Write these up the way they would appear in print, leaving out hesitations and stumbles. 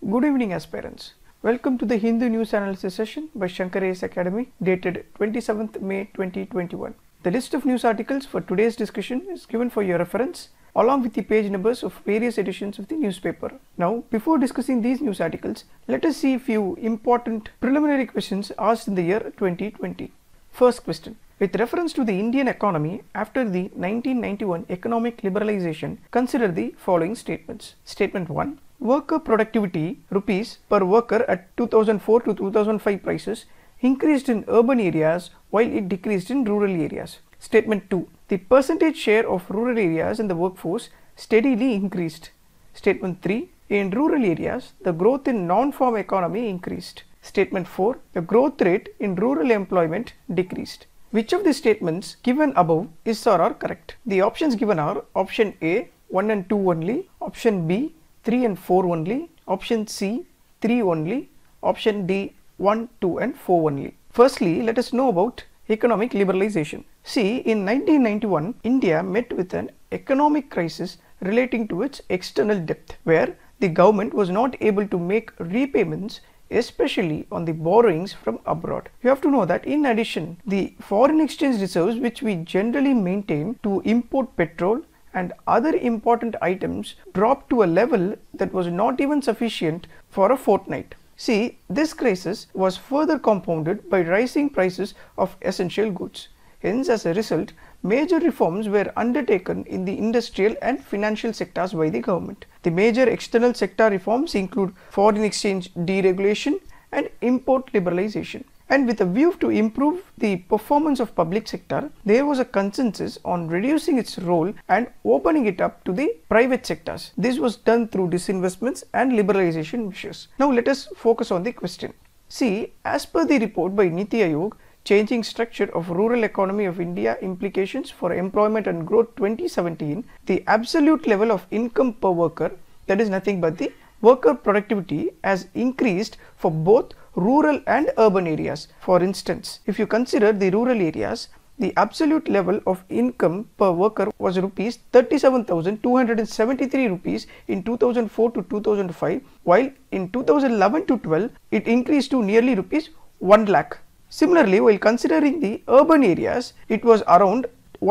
Good evening, aspirants. Welcome to the Hindu News Analysis session by Shankar AS Academy, dated 27th May 2021. The list of news articles for today's discussion is given for your reference, along with the page numbers of various editions of the newspaper. Now, before discussing these news articles, let us see a few important preliminary questions asked in the year 2020. First question. With reference to the Indian economy after the 1991 economic liberalization, consider the following statements. Statement 1. Worker productivity rupees per worker at 2004 to 2005 prices increased in urban areas while it decreased in rural areas. Statement 2. The percentage share of rural areas in the workforce steadily increased. Statement 3. In rural areas, the growth in non-farm economy increased. Statement 4. The growth rate in rural employment decreased. Which of the statements given above is or are correct? The options given are option A 1 and 2 only, option B 3 and 4 only, option C 3 only, option D 1, 2 and 4 only. Firstly, let us know about economic liberalization. See, in 1991, India met with an economic crisis relating to its external debt, where the government was not able to make repayments, especially on the borrowings from abroad. You have to know that in addition, the foreign exchange reserves which we generally maintain to import petrol and other important items dropped to a level that was not even sufficient for a fortnight. See, this crisis was further compounded by rising prices of essential goods. Hence, as a result, major reforms were undertaken in the industrial and financial sectors by the government. The major external sector reforms include foreign exchange deregulation and import liberalization. And with a view to improve the performance of public sector, there was a consensus on reducing its role and opening it up to the private sectors. This was done through disinvestments and liberalization measures. Now let us focus on the question. See, as per the report by Niti Aayog, Changing Structure of Rural Economy of India Implications for Employment and Growth 2017, the absolute level of income per worker, that is nothing but the worker productivity, has increased for both rural and urban areas. For instance, if you consider the rural areas, the absolute level of income per worker was rupees 37,273 rupees in 2004 to 2005, while in 2011 to 12 it increased to nearly rupees 1 lakh. Similarly, while considering the urban areas, it was around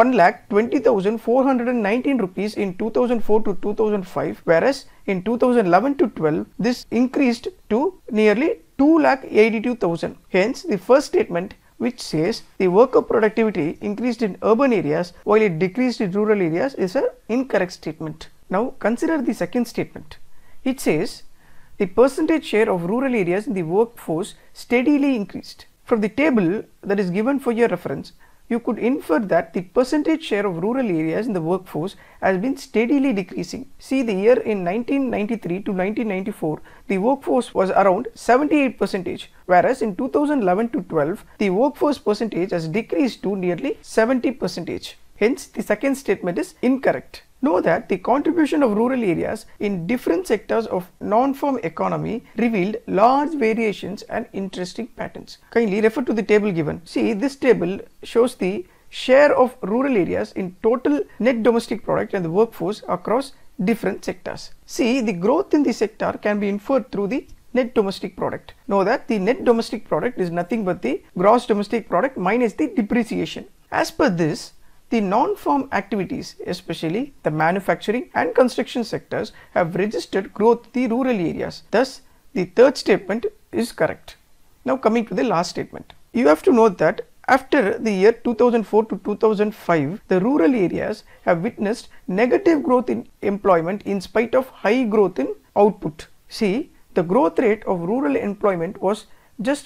1,20,419 rupees in 2004 to 2005, whereas in 2011 to 12 this increased to nearly 2,82,000. Hence, the first statement which says the worker productivity increased in urban areas while it decreased in rural areas is an incorrect statement. Now consider the second statement. It says the percentage share of rural areas in the workforce steadily increased. From the table that is given for your reference, you could infer that the percentage share of rural areas in the workforce has been steadily decreasing. See, the year in 1993 to 1994, the workforce was around 78%, whereas in 2011 to 12, the workforce percentage has decreased to nearly 70%. Hence, the second statement is incorrect. Know that the contribution of rural areas in different sectors of non-farm economy revealed large variations and interesting patterns. Kindly refer to the table given. See, this table shows the share of rural areas in total net domestic product and the workforce across different sectors. See, the growth in the sector can be inferred through the net domestic product. Know that the net domestic product is nothing but the gross domestic product minus the depreciation. As per this, the non-farm activities, especially the manufacturing and construction sectors, have registered growth in the rural areas. Thus, the third statement is correct. Now coming to the last statement. You have to note that after the year 2004 to 2005, the rural areas have witnessed negative growth in employment in spite of high growth in output. See, the growth rate of rural employment was just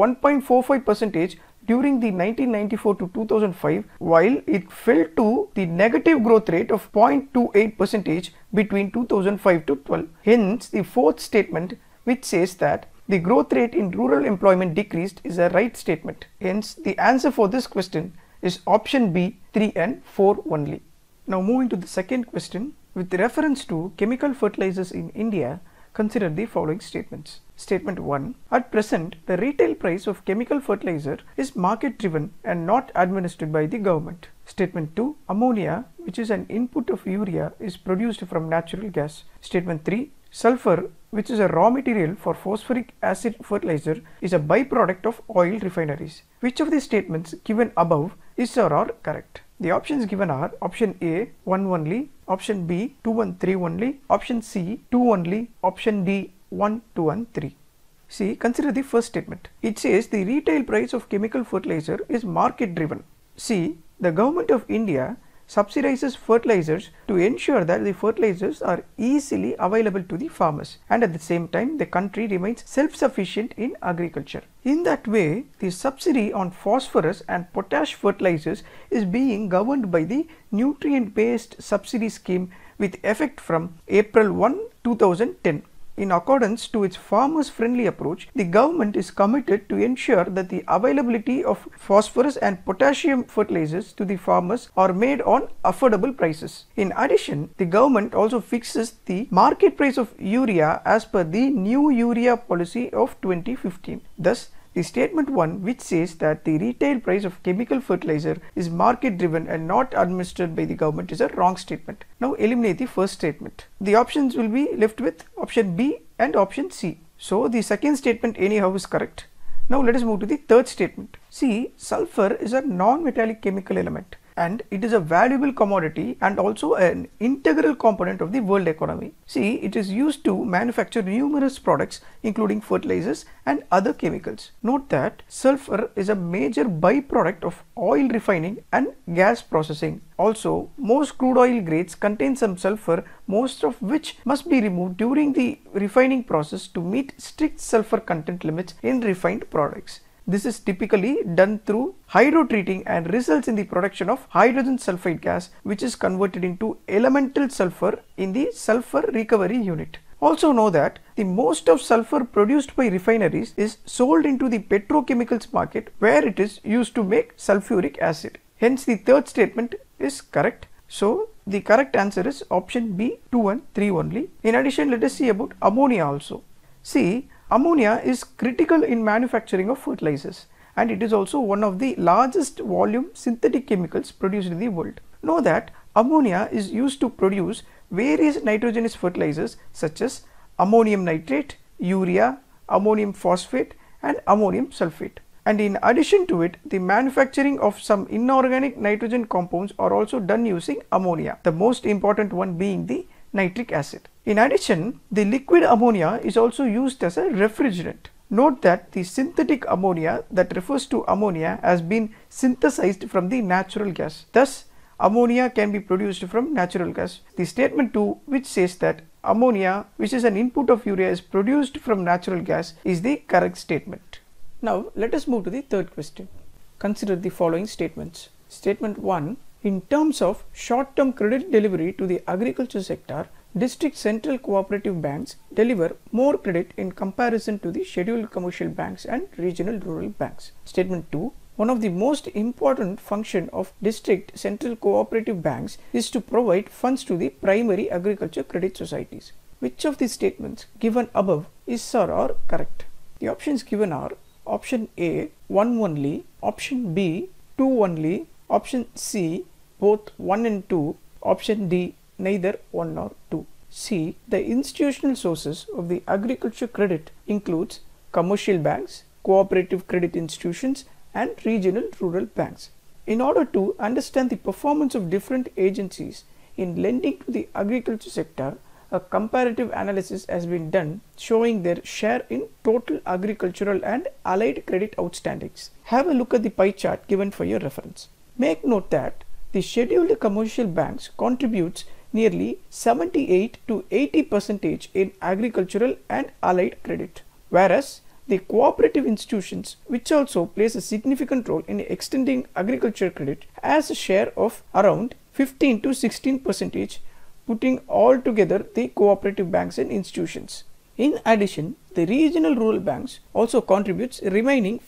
1.45% during the 1994 to 2005, while it fell to the negative growth rate of 0.28% between 2005 to 12. Hence, the fourth statement which says that the growth rate in rural employment decreased is a right statement. Hence, the answer for this question is option B 3 and 4 only. Now moving to the second question. With reference to chemical fertilizers in India, consider the following statements. Statement 1. At present, the retail price of chemical fertilizer is market driven and not administered by the government. Statement 2. Ammonia, which is an input of urea, is produced from natural gas. Statement 3. Sulfur, which is a raw material for phosphoric acid fertilizer, is a byproduct of oil refineries. Which of the statements given above is or are correct? The options given are option A 1 only, option B 2 and 3 only, option C 2 only, option D 1, 2 and 3. See, consider the first statement. It says the retail price of chemical fertilizer is market driven. See, the government of India subsidizes fertilizers to ensure that the fertilizers are easily available to the farmers, and at the same time the country remains self-sufficient in agriculture. In that way, the subsidy on phosphorus and potash fertilizers is being governed by the nutrient-based subsidy scheme with effect from April 1, 2010. In accordance to its farmers-friendly approach, the government is committed to ensure that the availability of phosphorus and potassium fertilizers to the farmers are made on affordable prices. In addition, the government also fixes the market price of urea as per the new urea policy of 2015. Thus, the statement 1, which says that the retail price of chemical fertilizer is market driven and not administered by the government, is a wrong statement. Now eliminate the first statement. The options will be left with option B and option C. So the second statement anyhow is correct. Now let us move to the third statement. See, sulfur is a non-metallic chemical element, and it is a valuable commodity and also an integral component of the world economy. See, it is used to manufacture numerous products including fertilizers and other chemicals. Note that sulfur is a major byproduct of oil refining and gas processing. Also, most crude oil grades contain some sulfur, most of which must be removed during the refining process to meet strict sulfur content limits in refined products. This is typically done through hydrotreating and results in the production of hydrogen sulfide gas, which is converted into elemental sulfur in the sulfur recovery unit. Also know that the most of sulfur produced by refineries is sold into the petrochemicals market, where it is used to make sulfuric acid. Hence the third statement is correct. So the correct answer is option B 2 and 3 only. In addition, let us see about ammonia also. See, ammonia is critical in manufacturing of fertilizers, and it is also one of the largest volume synthetic chemicals produced in the world. Know that ammonia is used to produce various nitrogenous fertilizers such as ammonium nitrate, urea, ammonium phosphate and ammonium sulfate. And in addition to it, the manufacturing of some inorganic nitrogen compounds are also done using ammonia, the most important one being the nitric acid. In addition, the liquid ammonia is also used as a refrigerant. Note that the synthetic ammonia that refers to ammonia has been synthesized from the natural gas. Thus, ammonia can be produced from natural gas. The statement 2, which says that ammonia, which is an input of urea, is produced from natural gas, is the correct statement. Now, let us move to the third question. Consider the following statements. Statement 1. In terms of short-term credit delivery to the agriculture sector, district central cooperative banks deliver more credit in comparison to the scheduled commercial banks and regional rural banks. Statement 2. One of the most important function of district central cooperative banks is to provide funds to the primary agriculture credit societies. Which of the statements given above is or are correct? The options given are option A 1 only, option B 2 only, option C both 1 and 2, option D neither 1 nor 2. C. The institutional sources of the agriculture credit includes commercial banks, cooperative credit institutions and regional rural banks. In order to understand the performance of different agencies in lending to the agriculture sector, a comparative analysis has been done showing their share in total agricultural and allied credit outstandings. Have a look at the pie chart given for your reference. Make note that the scheduled commercial banks contributes nearly 78 to 80% in agricultural and allied credit, whereas the cooperative institutions, which also plays a significant role in extending agriculture credit, has a share of around 15 to 16%, putting all together the cooperative banks and institutions. In addition, the regional rural banks also contributes remaining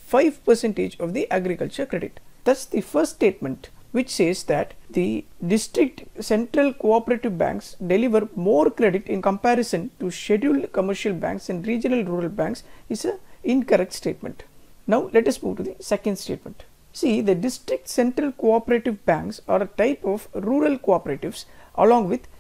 5% of the agriculture credit. Thus, the first statement, which says that the district central cooperative banks deliver more credit in comparison to scheduled commercial banks and regional rural banks, is an incorrect statement. Now let us move to the second statement. See, the district central cooperative banks are a type of rural cooperatives along with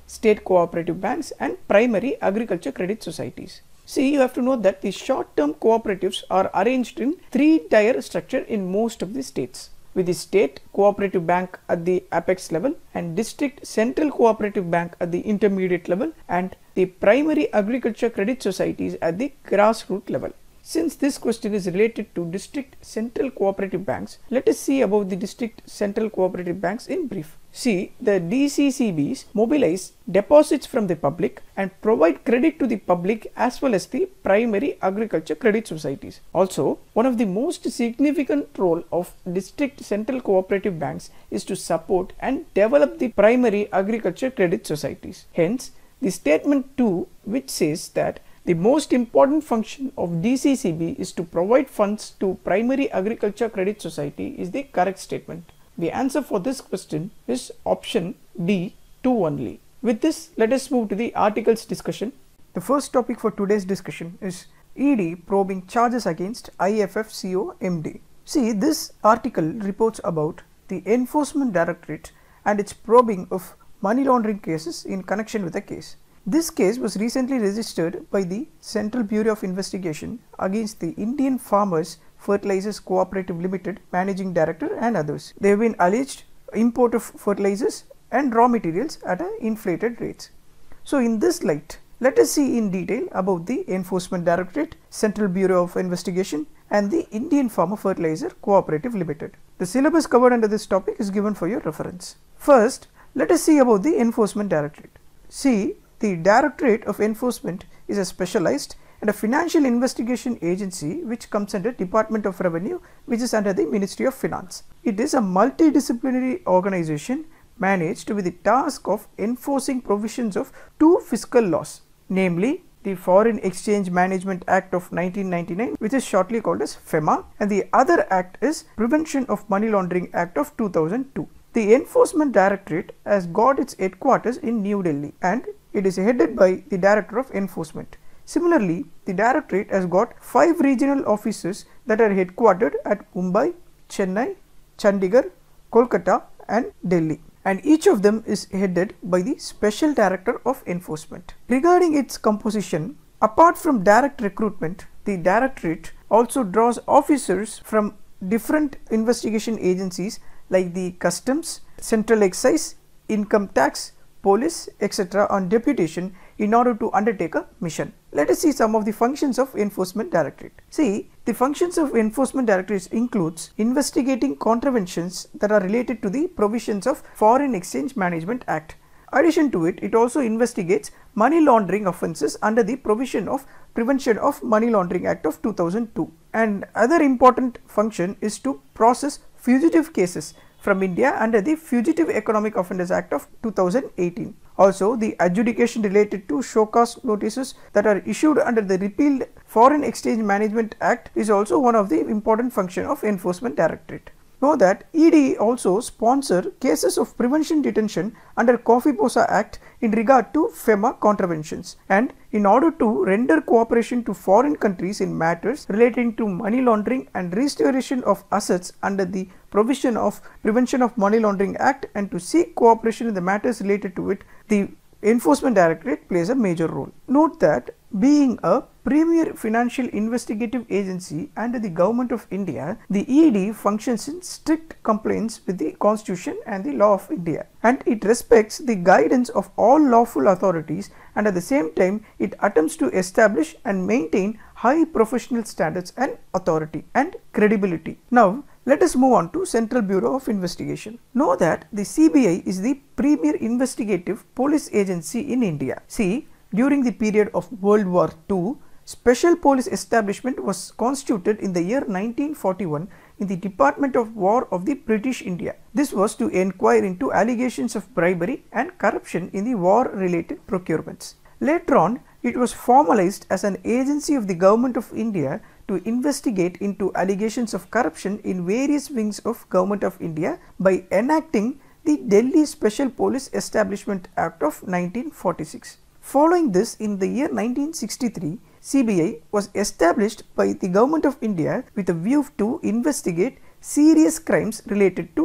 state cooperative banks and primary agriculture credit societies. See, you have to know that the short-term cooperatives are arranged in three-tier structure in most of the states, with the state cooperative bank at the apex level and district central cooperative bank at the intermediate level and the primary agriculture credit societies at the grassroots level. Since this question is related to district central cooperative banks, let us see about the district central cooperative banks in brief. See, the DCCBs mobilize deposits from the public and provide credit to the public as well as the primary agriculture credit societies. Also, one of the most significant role of district central cooperative banks is to support and develop the primary agriculture credit societies. Hence, the statement 2, which says that the most important function of DCCB is to provide funds to primary agriculture credit society is the correct statement. The answer for this question is option D, 2 only. With this, let us move to the article's discussion. The first topic for today's discussion is ED probing charges against IFFCO MD. See, this article reports about the Enforcement Directorate and its probing of money laundering cases in connection with the case. This case was recently registered by the Central Bureau of Investigation against the Indian Farmers Fertilizers Cooperative Limited Managing Director and others. They have been alleged import of fertilizers and raw materials at inflated rates. So in this light, let us see in detail about the Enforcement Directorate, Central Bureau of Investigation and the Indian Farmer Fertilizer Cooperative Limited. The syllabus covered under this topic is given for your reference. First, let us see about the Enforcement Directorate. See, the Directorate of Enforcement is a specialized and a financial investigation agency which comes under Department of Revenue, which is under the Ministry of Finance. It is a multidisciplinary organization managed with the task of enforcing provisions of two fiscal laws, namely the Foreign Exchange Management Act of 1999, which is shortly called as FEMA, and the other act is Prevention of Money Laundering Act of 2002. The Enforcement Directorate has got its headquarters in New Delhi and it is headed by the Director of Enforcement. Similarly, the Directorate has got 5 regional offices that are headquartered at Mumbai, Chennai, Chandigarh, Kolkata and Delhi, and each of them is headed by the Special Director of Enforcement. Regarding its composition, apart from direct recruitment, the Directorate also draws officers from different investigation agencies like the Customs, Central Excise, Income Tax, Police, etc. on deputation in order to undertake a mission. Let us see some of the functions of Enforcement Directorate. See, the functions of Enforcement Directorate includes investigating contraventions that are related to the provisions of Foreign Exchange Management Act. Addition to it, it also investigates money laundering offences under the provision of Prevention of Money Laundering Act of 2002. And other important function is to process fugitive cases from India under the Fugitive Economic Offenders Act of 2018. Also, the adjudication related to show cause notices that are issued under the repealed Foreign Exchange Management Act is also one of the important functions of Enforcement Directorate. Know that ED also sponsor cases of prevention detention under Coffee-Posa Act in regard to FEMA contraventions, and in order to render cooperation to foreign countries in matters relating to money laundering and restoration of assets under the provision of Prevention of Money Laundering Act and to seek cooperation in the matters related to it, the Enforcement Directorate plays a major role. Note that being a premier financial investigative agency under the Government of India, the ED functions in strict compliance with the Constitution and the law of India, and it respects the guidance of all lawful authorities, and at the same time it attempts to establish and maintain high professional standards and authority and credibility. Now, let us move on to Central Bureau of Investigation. Know that the CBI is the premier investigative police agency in India. See, during the period of World War II, Special Police Establishment was constituted in the year 1941 in the Department of War of the British India. This was to inquire into allegations of bribery and corruption in the war-related procurements. Later on, it was formalized as an agency of the Government of India to investigate into allegations of corruption in various wings of Government of India by enacting the Delhi Special Police Establishment Act of 1946. Following this, in the year 1963, CBI was established by the Government of India with a view to investigate serious crimes related to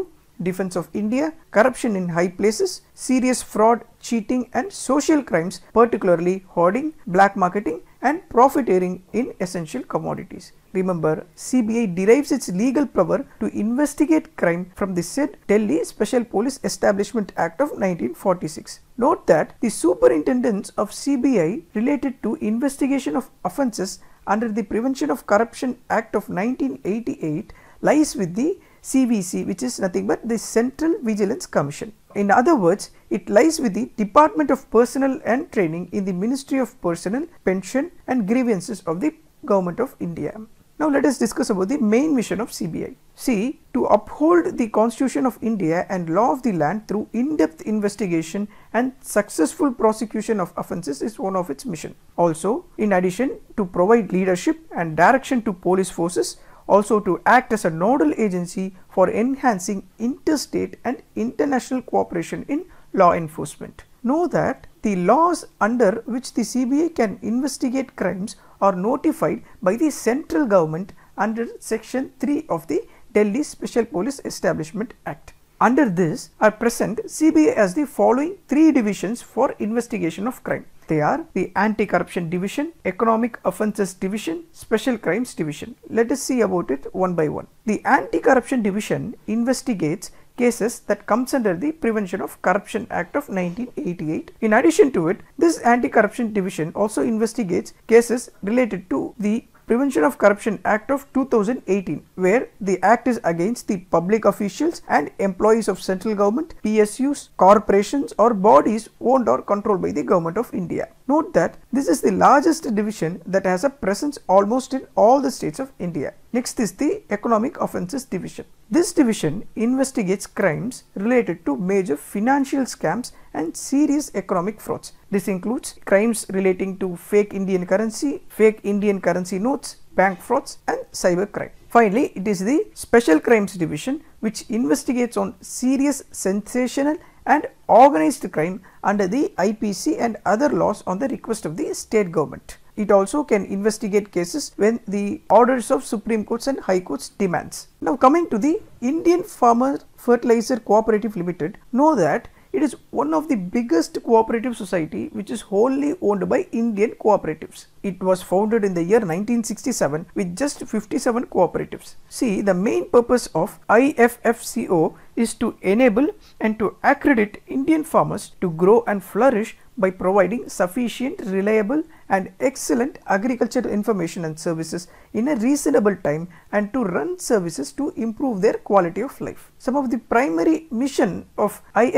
defense of India, corruption in high places, serious fraud, cheating and social crimes, particularly hoarding, black marketing and profiteering in essential commodities. Remember, CBI derives its legal power to investigate crime from the said Delhi Special Police Establishment Act of 1946. Note that the superintendence of CBI related to investigation of offences under the Prevention of Corruption Act of 1988 lies with the CVC, which is nothing but the Central Vigilance Commission. In other words, it lies with the Department of Personnel and Training in the Ministry of Personnel, Pension and Grievances of the Government of India. Now let us discuss about the main mission of CBI. See, to uphold the Constitution of India and law of the land through in-depth investigation and successful prosecution of offences is one of its mission. Also, in addition to provide leadership and direction to police forces, also to act as a nodal agency for enhancing interstate and international cooperation in law enforcement. Know that the laws under which the CBI can investigate crimes are notified by the central government under Section 3 of the Delhi Special Police Establishment Act. Under this are present CBI as the following three divisions for investigation of crime. They are the Anti-Corruption Division, Economic Offences Division, Special Crimes Division. Let us see about it one by one. The Anti-Corruption Division investigates cases that comes under the Prevention of Corruption Act of 1988. In addition to it, this Anti-Corruption Division also investigates cases related to the Prevention of Corruption Act of 2018, where the act is against the public officials and employees of central government, PSUs, corporations or bodies owned or controlled by the Government of India. Note that this is the largest division that has a presence almost in all the states of India. Next is the Economic Offences Division. This division investigates crimes related to major financial scams and serious economic frauds. This includes crimes relating to fake Indian currency notes, bank frauds and cyber crime. Finally, it is the Special Crimes Division which investigates on serious, sensational and organized crime under the IPC and other laws on the request of the state government. It also can investigate cases when the orders of Supreme Courts and High Courts demands. Now coming to the Indian Farmer Fertilizer Cooperative Limited, know that it is one of the biggest cooperative society which is wholly owned by Indian cooperatives. It was founded in the year 1967 with just 57 cooperatives. See, the main purpose of IFFCO is to enable and to accredit Indian farmers to grow and flourish by providing sufficient, reliable and excellent agricultural information and services in a reasonable time and to run services to improve their quality of life. Some of the primary mission of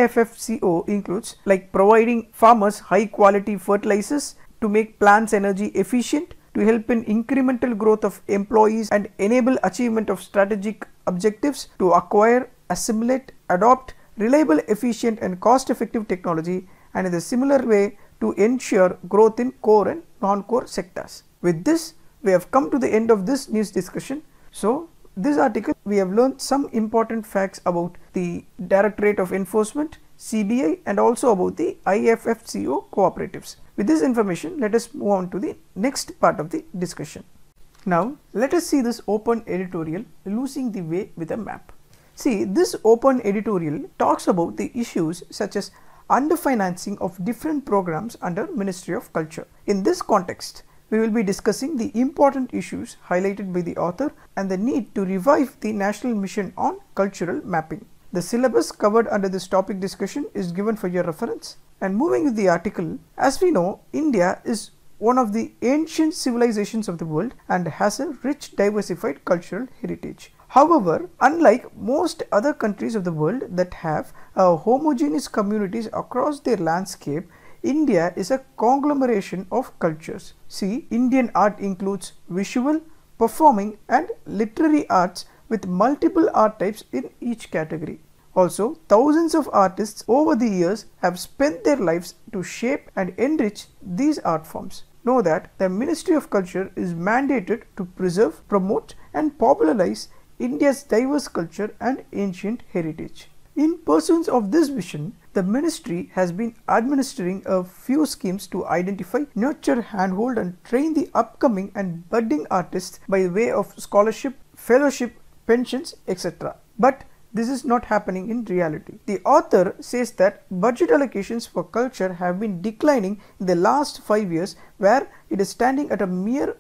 IFFCO includes like providing farmers high quality fertilizers to make plants energy efficient, to help in incremental growth of employees and enable achievement of strategic objectives, to acquire, assimilate, adopt reliable, efficient and cost effective technology, and in a similar way to ensure growth in core and non-core sectors. With this, we have come to the end of this news discussion. So, this article we have learned some important facts about the Directorate of Enforcement, CBI and also about the IFFCO cooperatives. With this information, let us move on to the next part of the discussion. Now, let us see this open editorial, Losing the Way with a Map. See, this open editorial talks about the issues such as underfinancing of different programs under Ministry of Culture. In this context, we will be discussing the important issues highlighted by the author and the need to revive the National Mission on Cultural Mapping. The syllabus covered under this topic discussion is given for your reference. And moving with the article, as we know, India is one of the ancient civilizations of the world and has a rich diversified cultural heritage. However, unlike most other countries of the world that have homogeneous communities across their landscape, India is a conglomeration of cultures. See, Indian art includes visual, performing and literary arts with multiple art types in each category. Also, thousands of artists over the years have spent their lives to shape and enrich these art forms. Know that the Ministry of Culture is mandated to preserve, promote and popularize India's diverse culture and ancient heritage. In pursuance of this vision, the ministry has been administering a few schemes to identify, nurture, handhold and train the upcoming and budding artists by way of scholarship, fellowship, pensions, etc. But this is not happening in reality. The author says that budget allocations for culture have been declining in the last 5 years, where it is standing at a mere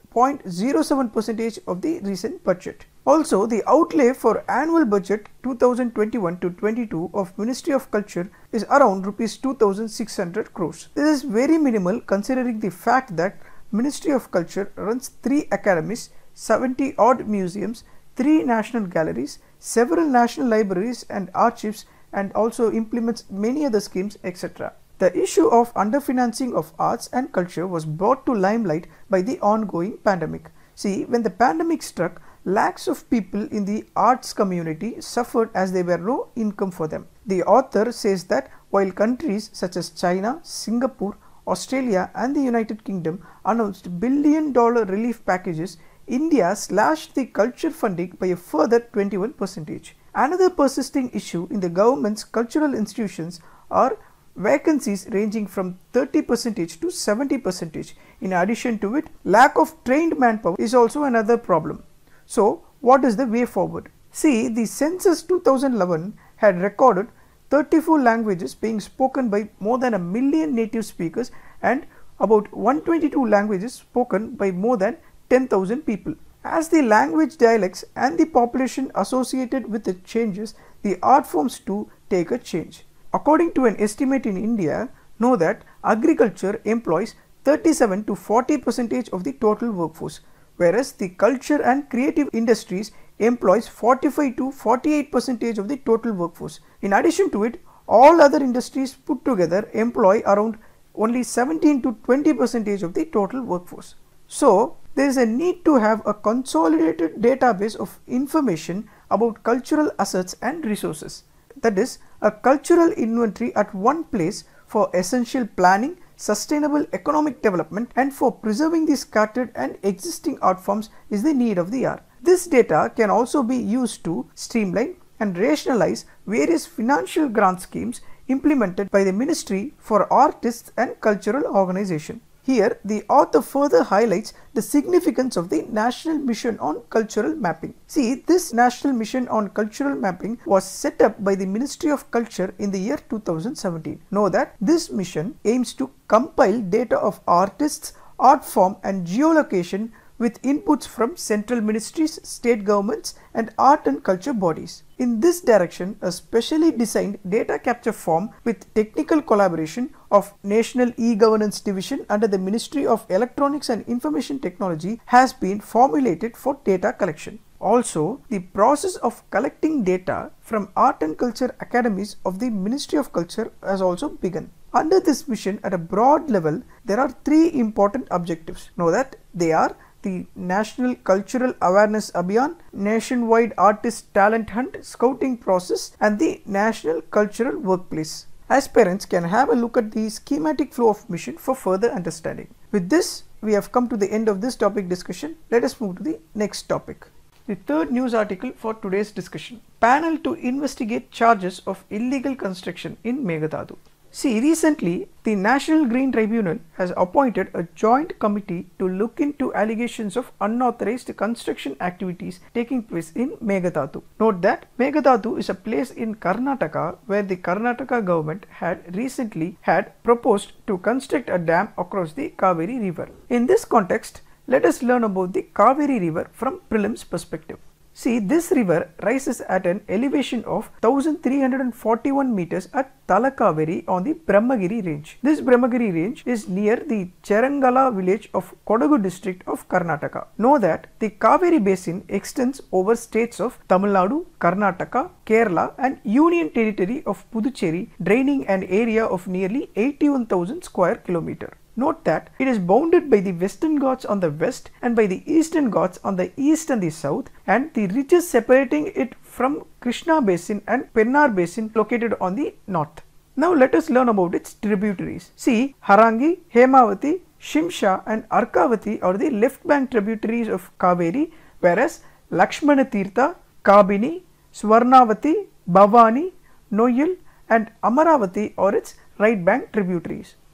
0.07% of the recent budget. Also, the outlay for annual budget 2021 to 22 of Ministry of Culture is around rupees 2,600 crores. This is very minimal considering the fact that Ministry of Culture runs 3 academies, 70 odd museums, 3 national galleries, several national libraries and archives, and also implements many other schemes, etc. The issue of underfinancing of arts and culture was brought to limelight by the ongoing pandemic. See, when the pandemic struck, lakhs of people in the arts community suffered as there were no income for them. The author says that while countries such as China, Singapore, Australia and the United Kingdom announced billion-dollar relief packages, India slashed the culture funding by a further 21%. Another persisting issue in the government's cultural institutions are vacancies ranging from 30% to 70%. In addition to it, lack of trained manpower is also another problem. So, what is the way forward? See, the census 2011 had recorded 34 languages being spoken by more than 1 million native speakers and about 122 languages spoken by more than 10,000 people. As the language dialects and the population associated with it changes, the art forms too take a change. According to an estimate in India, know that agriculture employs 37 to 40% of the total workforce, whereas the culture and creative industries employs 45 to 48% of the total workforce. In addition to it, all other industries put together employ around only 17 to 20% of the total workforce. So, there is a need to have a consolidated database of information about cultural assets and resources. That is, a cultural inventory at one place for essential planning, sustainable economic development, and for preserving the scattered and existing art forms is the need of the hour. This data can also be used to streamline and rationalize various financial grant schemes implemented by the Ministry for Artists and Cultural Organization. Here, the author further highlights the significance of the National Mission on Cultural Mapping. See, this National Mission on Cultural Mapping was set up by the Ministry of Culture in the year 2017. Know that this mission aims to compile data of artists, art form and geolocation with inputs from central ministries, state governments and art and culture bodies. In this direction, a specially designed data capture form with technical collaboration of National E-Governance Division under the Ministry of Electronics and Information Technology has been formulated for data collection. Also, the process of collecting data from art and culture academies of the Ministry of Culture has also begun. Under this mission, at a broad level, there are 3 important objectives. Know that they are the National Cultural Awareness Abhiyan, Nationwide Artist Talent Hunt Scouting Process and the National Cultural Workplace. Aspirants can have a look at the schematic flow of mission for further understanding. With this, we have come to the end of this topic discussion. Let us move to the next topic. The third news article for today's discussion. Panel to investigate charges of illegal construction in Meghalaya. See, recently, the National Green Tribunal has appointed a joint committee to look into allegations of unauthorized construction activities taking place in Meghalaya. Note that Meghalaya is a place in Karnataka where the Karnataka government had recently proposed to construct a dam across the Kaveri River. In this context, let us learn about the Kaveri River from prelims perspective. See, this river rises at an elevation of 1341 meters at Talakaveri on the Brahmagiri range. This Brahmagiri range is near the Cherangala village of Kodagu district of Karnataka. Know that the Kaveri basin extends over states of Tamil Nadu, Karnataka, Kerala and Union Territory of Puducherry, draining an area of nearly 81,000 square kilometers. Note that it is bounded by the Western Ghats on the west and by the Eastern Ghats on the east and the south, and the ridges separating it from Krishna Basin and Pennar Basin located on the north. Now let us learn about its tributaries. See, Harangi, Hemavati, Shimsha and Arkavati are the left bank tributaries of Kaveri, whereas Lakshmana Tirtha, Kabini, Swarnavati, Bhavani, Noyal and Amaravati are its right bank tributaries.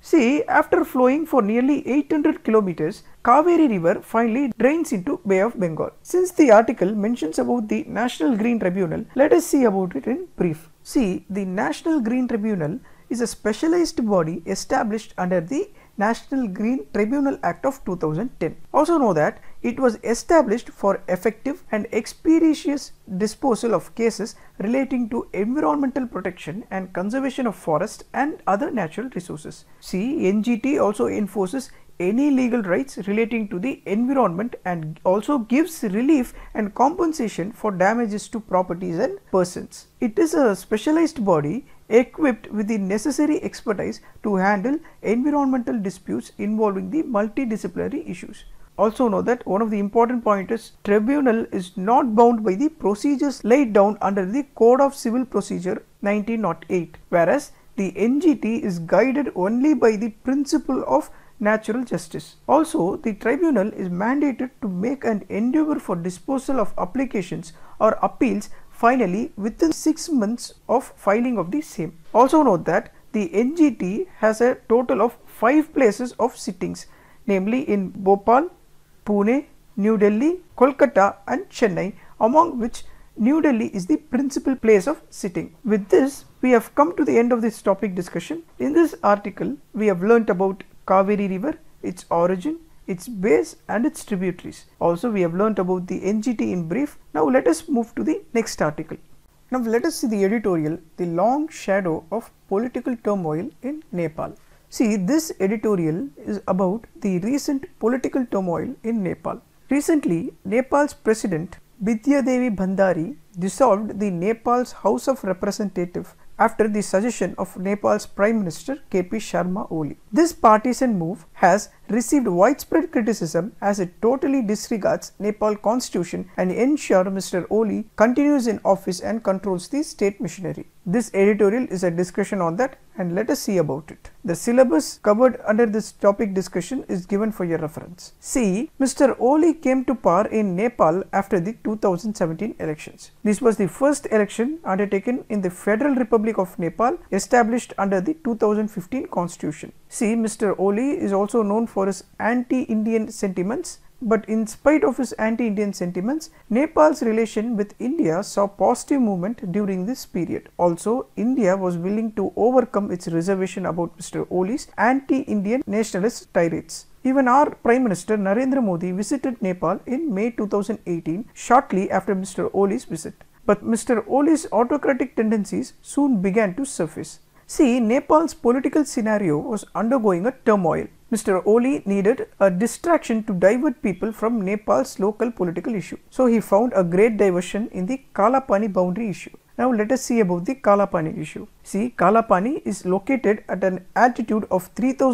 See, after flowing for nearly 800 kilometers, Kaveri River finally drains into Bay of Bengal. Since the article mentions about the National Green Tribunal, let us see about it in brief. See, the National Green Tribunal is a specialized body established under the National Green Tribunal Act of 2010. Also know that it was established for effective and expeditious disposal of cases relating to environmental protection and conservation of forest and other natural resources. See, NGT also enforces any legal rights relating to the environment and also gives relief and compensation for damages to properties and persons. It is a specialized body equipped with the necessary expertise to handle environmental disputes involving the multidisciplinary issues. Also know that one of the important points is tribunal is not bound by the procedures laid down under the Code of Civil Procedure 1908, whereas the NGT is guided only by the principle of natural justice. Also, the tribunal is mandated to make an endeavor for disposal of applications or appeals finally within 6 months of filing of the same. Also note that the NGT has a total of 5 places of sittings, namely in Bhopal, Pune, New Delhi, Kolkata and Chennai, among which New Delhi is the principal place of sitting. With this, we have come to the end of this topic discussion. In this article, we have learnt about Kaveri River, its origin, its base and its tributaries. Also, we have learnt about the NGT in brief. Now, let us move to the next article. Now, let us see the editorial, The Long Shadow of Political Turmoil in Nepal. See, this editorial is about the recent political turmoil in Nepal. Recently, Nepal's President Bidya Devi Bhandari dissolved the Nepal's House of Representatives after the suggestion of Nepal's Prime Minister KP Sharma Oli. This partisan move has received widespread criticism as it totally disregards Nepal constitution and ensures Mr. Oli continues in office and controls the state machinery. This editorial is a discussion on that and let us see about it. The syllabus covered under this topic discussion is given for your reference. See, Mr. Oli came to power in Nepal after the 2017 elections. This was the first election undertaken in the Federal Republic of Nepal established under the 2015 constitution. See, Mr. Oli is also known for his anti-Indian sentiments, but in spite of his anti-Indian sentiments, Nepal's relation with India saw positive movement during this period. Also, India was willing to overcome its reservation about Mr. Oli's anti-Indian nationalist tirades. Even our Prime Minister Narendra Modi visited Nepal in May 2018, shortly after Mr. Oli's visit. But Mr. Oli's autocratic tendencies soon began to surface. See, Nepal's political scenario was undergoing a turmoil. Mr. Oli needed a distraction to divert people from Nepal's local political issue. So he found a great diversion in the Kalapani boundary issue. Now let us see about the Kalapani issue. See, Kalapani is located at an altitude of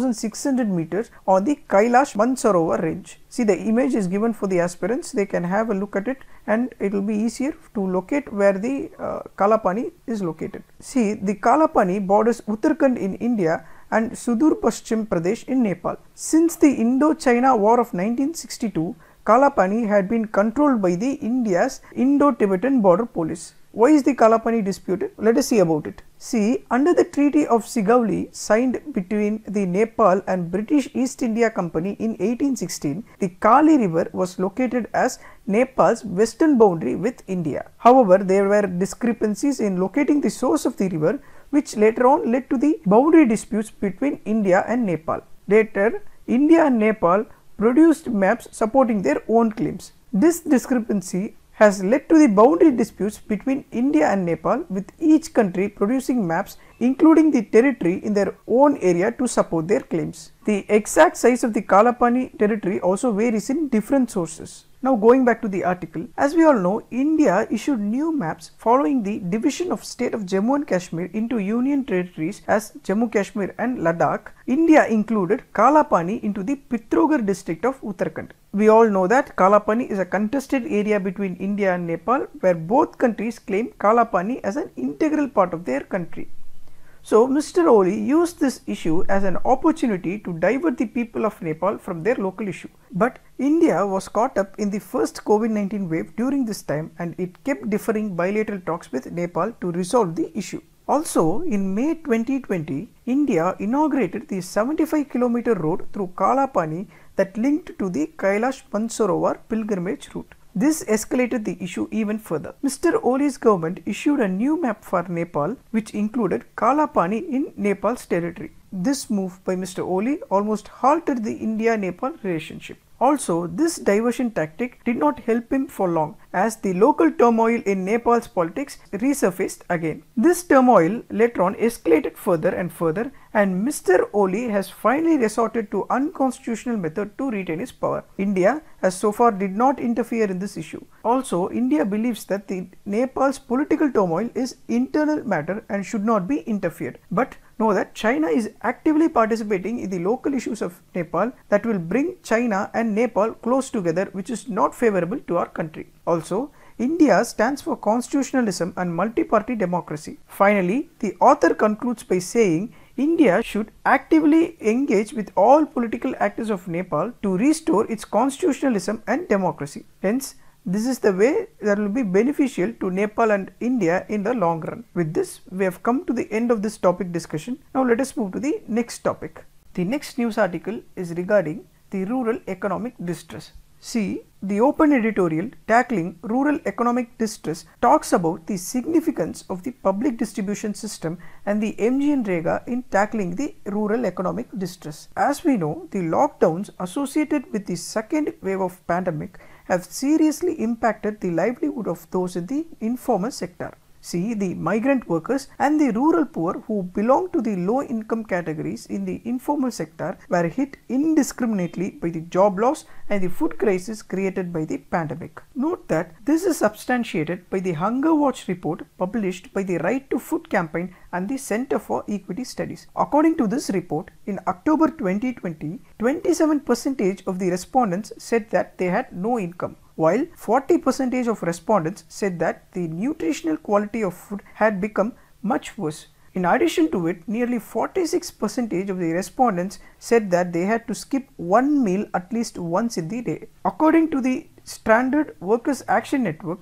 3600 meters on the Kailash Mansarovar range. See, the image is given for the aspirants. They can have a look at it and it will be easier to locate where the Kalapani is located. See, the Kalapani borders Uttarakhand in India and Sudur Paschim Pradesh in Nepal. Since the Indo-China War of 1962, Kalapani had been controlled by the India's Indo-Tibetan Border Police. Why is the Kalapani disputed? Let us see about it. See, under the Treaty of Sigauli signed between the Nepal and British East India Company in 1816, the Kali River was located as Nepal's western boundary with India. However, there were discrepancies in locating the source of the river, which later on led to the boundary disputes between India and Nepal. Later, India and Nepal produced maps supporting their own claims. This discrepancy has led to the boundary disputes between India and Nepal, with each country producing maps including the territory in their own area to support their claims. The exact size of the Kalapani territory also varies in different sources. Now going back to the article, as we all know, India issued new maps following the division of state of Jammu and Kashmir into union territories as Jammu Kashmir and Ladakh. India included Kalapani into the Pithogarh district of Uttarakhand. We all know that Kalapani is a contested area between India and Nepal, where both countries claim Kalapani as an integral part of their country. So, Mr. Oli used this issue as an opportunity to divert the people of Nepal from their local issue. But India was caught up in the first COVID-19 wave during this time, and it kept deferring bilateral talks with Nepal to resolve the issue. Also, in May 2020, India inaugurated the 75-kilometer road through Kalapani that linked to the Kailash Mansarovar pilgrimage route. This escalated the issue even further. Mr. Oli's government issued a new map for Nepal which included Kalapani in Nepal's territory. This move by Mr. Oli almost halted the India-Nepal relationship. Also, this diversion tactic did not help him for long as the local turmoil in Nepal's politics resurfaced again. This turmoil later on escalated further and further, and Mr. Oli has finally resorted to unconstitutional method to retain his power. India has so far did not interfere in this issue. Also, India believes that the Nepal's political turmoil is internal matter and should not be interfered. But know that China is actively participating in the local issues of Nepal that will bring China and Nepal close together, which is not favorable to our country. Also, India stands for constitutionalism and multi-party democracy. Finally, the author concludes by saying India should actively engage with all political actors of Nepal to restore its constitutionalism and democracy. Hence, this is the way that will be beneficial to Nepal and India in the long run. With this, we have come to the end of this topic discussion. Now let us move to the next topic. The next news article is regarding the rural economic distress. See, the open editorial tackling rural economic distress talks about the significance of the public distribution system and the MGNREGA in tackling the rural economic distress. As we know, the lockdowns associated with the second wave of pandemic have seriously impacted the livelihood of those in the informal sector. See, the migrant workers and the rural poor who belong to the low income categories in the informal sector were hit indiscriminately by the job loss and the food crisis created by the pandemic. Note that this is substantiated by the Hunger Watch report published by the Right to Food campaign and the Center for Equity Studies. According to this report, in October 2020, 27% of the respondents said that they had no income, while 40% of respondents said that the nutritional quality of food had become much worse. In addition to it, nearly 46% of the respondents said that they had to skip one meal at least once in the day. According to the Stranded Workers Action Network,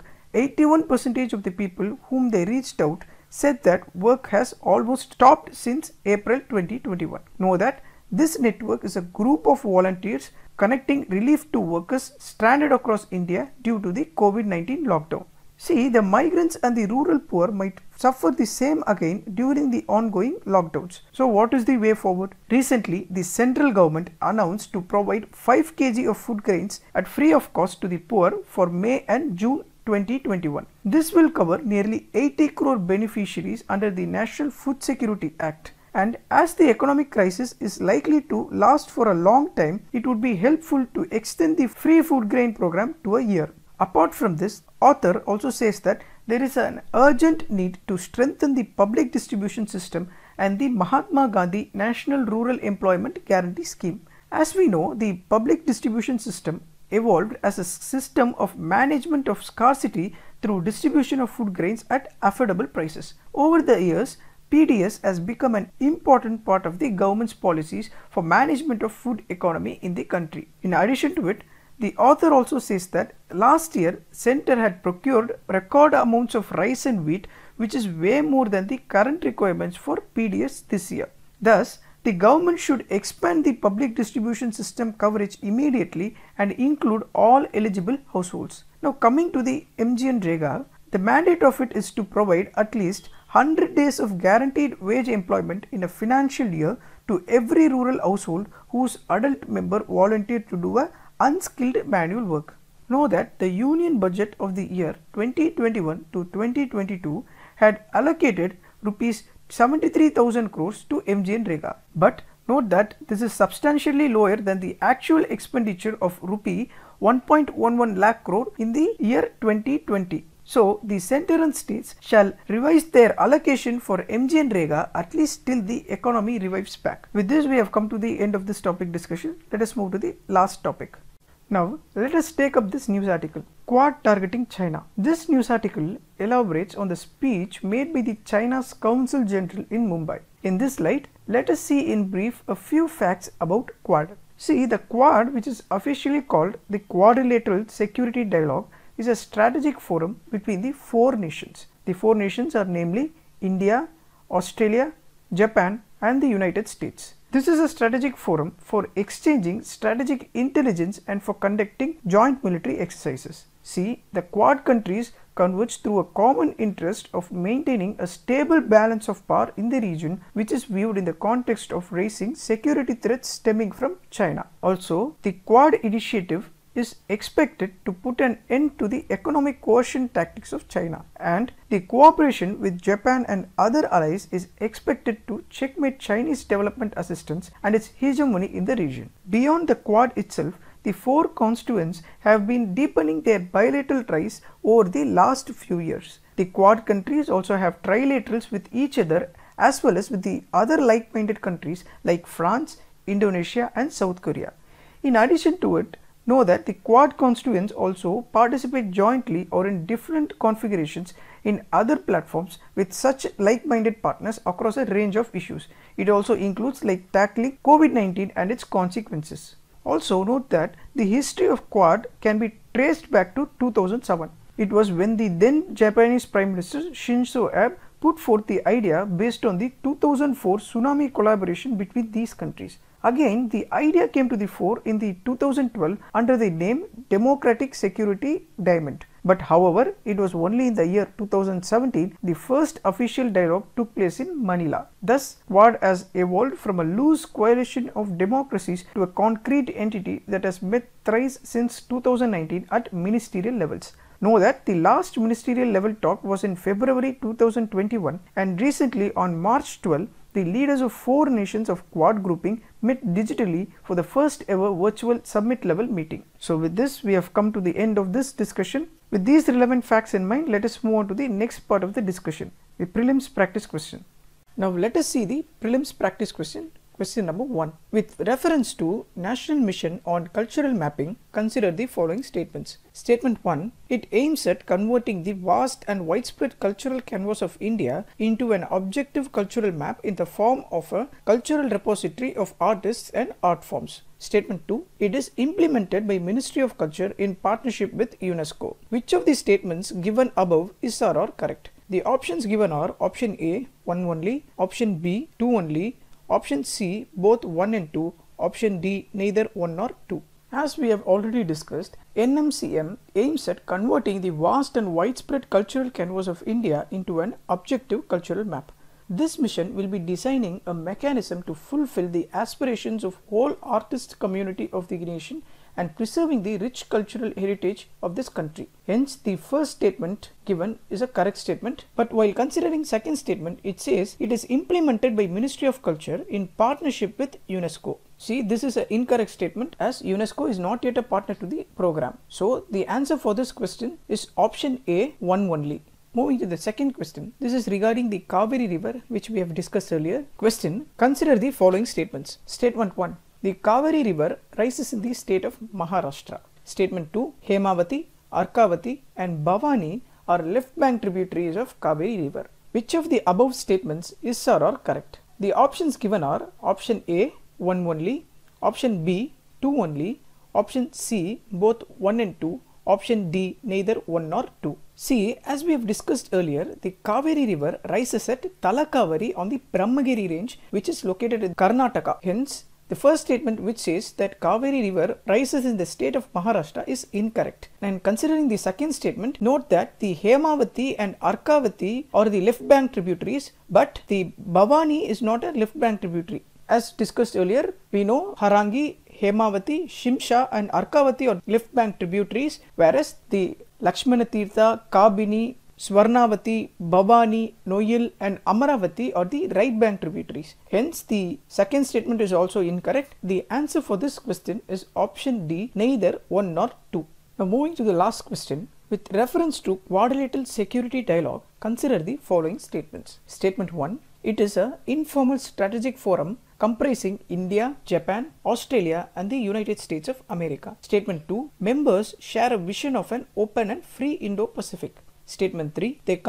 81% of the people whom they reached out said that work has almost stopped since April 2021. Know that this network is a group of volunteers connecting relief to workers stranded across India due to the COVID-19 lockdown. See, the migrants and the rural poor might suffer the same again during the ongoing lockdowns. So what is the way forward? Recently, the central government announced to provide 5 kg of food grains at free of cost to the poor for May and June 2021. This will cover nearly 80 crore beneficiaries under the National Food Security Act. And as the economic crisis is likely to last for a long time, it would be helpful to extend the free food grain program to a year. Apart from this, author also says that there is an urgent need to strengthen the public distribution system and the Mahatma Gandhi National Rural Employment Guarantee Scheme. As we know, the public distribution system evolved as a system of management of scarcity through distribution of food grains at affordable prices. Over the years, PDS has become an important part of the government's policies for management of food economy in the country. In addition to it, the author also says that last year, Center had procured record amounts of rice and wheat, which is way more than the current requirements for PDS this year. Thus, the government should expand the public distribution system coverage immediately and include all eligible households. Now coming to the MGNREGA, the mandate of it is to provide at least 100 days of guaranteed wage employment in a financial year to every rural household whose adult member volunteered to do a unskilled manual work. Know that the union budget of the year 2021 to 2022 had allocated rupees 73,000 crores to MGNREGA. But note that this is substantially lower than the actual expenditure of rupee 1.11 lakh crore in the year 2020. So, the center and states shall revise their allocation for MGNREGA at least till the economy revives back. With this, we have come to the end of this topic discussion. Let us move to the last topic. Now, let us take up this news article, Quad targeting China. This news article elaborates on the speech made by the China's Consul General in Mumbai. In this light, let us see in brief a few facts about Quad. See, the Quad, which is officially called the Quadrilateral Security Dialogue, is a strategic forum between the 4 nations. The 4 nations are namely India, Australia, Japan, and the United States. This is a strategic forum for exchanging strategic intelligence and for conducting joint military exercises. See, the Quad countries converge through a common interest of maintaining a stable balance of power in the region, which is viewed in the context of raising security threats stemming from China. Also, the Quad initiative is expected to put an end to the economic coercion tactics of China, and the cooperation with Japan and other allies is expected to checkmate Chinese development assistance and its hegemony in the region. Beyond the Quad itself, the four constituents have been deepening their bilateral ties over the last few years. The Quad countries also have trilaterals with each other as well as with the other like-minded countries like France, Indonesia, and South Korea. In addition to it, know that the Quad constituents also participate jointly or in different configurations in other platforms with such like-minded partners across a range of issues. It also includes like tackling COVID-19 and its consequences. Also note that the history of Quad can be traced back to 2007. It was when the then Japanese Prime Minister Shinzo Abe put forth the idea based on the 2004 tsunami collaboration between these countries. Again, the idea came to the fore in the 2012 under the name Democratic Security Diamond. But however, it was only in the year 2017 the first official dialogue took place in Manila. Thus, Quad has evolved from a loose coalition of democracies to a concrete entity that has met thrice since 2019 at ministerial levels. Know that the last ministerial level talk was in February 2021, and recently on March 12, the leaders of four nations of Quad grouping met digitally for the first ever virtual summit level meeting. So with this, we have come to the end of this discussion. With these relevant facts in mind, let us move on to the next part of the discussion, the prelims practice question. Now let us see the prelims practice question. Question number 1. With reference to National Mission on Cultural Mapping, consider the following statements. Statement 1. It aims at converting the vast and widespread cultural canvas of India into an objective cultural map in the form of a cultural repository of artists and art forms. Statement 2. It is implemented by Ministry of Culture in partnership with UNESCO. Which of the statements given above is or correct? The options given are option A, 1 only, option B, 2 only, option C, both 1 and 2, option D, neither 1 nor 2. As we have already discussed, NMCM aims at converting the vast and widespread cultural canvas of India into an objective cultural map. This mission will be designing a mechanism to fulfill the aspirations of whole artist community of the nation and preserving the rich cultural heritage of this country. Hence, the first statement given is a correct statement, but while considering second statement, it says it is implemented by Ministry of Culture in partnership with UNESCO. See, this is an incorrect statement as UNESCO is not yet a partner to the program. So, the answer for this question is option A, 1 only. Moving to the second question, this is regarding the Kaveri River, which we have discussed earlier. Question, consider the following statements. Statement 1. The Kaveri River rises in the state of Maharashtra. Statement 2. Hemavati, Arkavati and Bhavani are left bank tributaries of Kaveri River. Which of the above statements is or correct? The options given are option A, 1 only, option B, 2 only, option C, both 1 and 2, option D, neither 1 nor 2. See, as we have discussed earlier, the Kaveri River rises at Talakaveri on the Brahmagiri range, which is located in Karnataka. Hence, the first statement which says that Kaveri River rises in the state of Maharashtra is incorrect. And considering the second statement, note that the Hemavati and Arkavati are the left bank tributaries, but the Bhavani is not a left bank tributary. As discussed earlier, we know Harangi, Hemavati, Shimsha and Arkavati are left bank tributaries, whereas the Lakshmana Tirtha, Kabini, Swarnavati, Bhavani, Noyil and Amaravati are the right bank tributaries. Hence, the second statement is also incorrect. The answer for this question is option D, neither 1 nor 2. Now moving to the last question. With reference to quadrilateral security dialogue, consider the following statements. Statement 1. It is an informal strategic forum comprising India, Japan, Australia and the United States of America. Statement 2. Members share a vision of an open and free Indo-Pacific. Statement 3. They conduct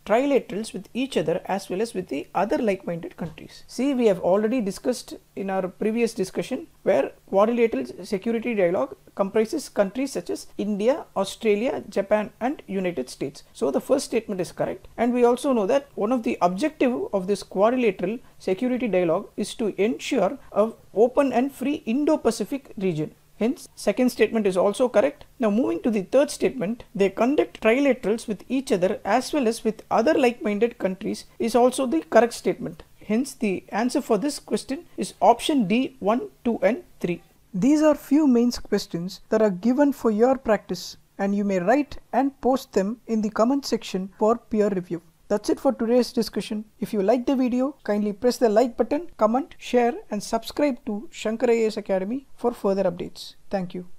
trilaterals with each other as well as with the other like-minded countries. See, we have already discussed in our previous discussion where quadrilateral security dialogue comprises countries such as India, Australia, Japan and United States. So the first statement is correct, and we also know that one of the objective of this quadrilateral security dialogue is to ensure a open and free Indo-Pacific region. Hence, second statement is also correct. Now moving to the third statement, they conduct trilaterals with each other as well as with other like-minded countries is also the correct statement. Hence, the answer for this question is option D 1, 2 and 3. These are few mains questions that are given for your practice, and you may write and post them in the comment section for peer review. That's it for today's discussion. If you like the video, kindly press the like button, comment, share and subscribe to Shankar IAS Academy for further updates. Thank you.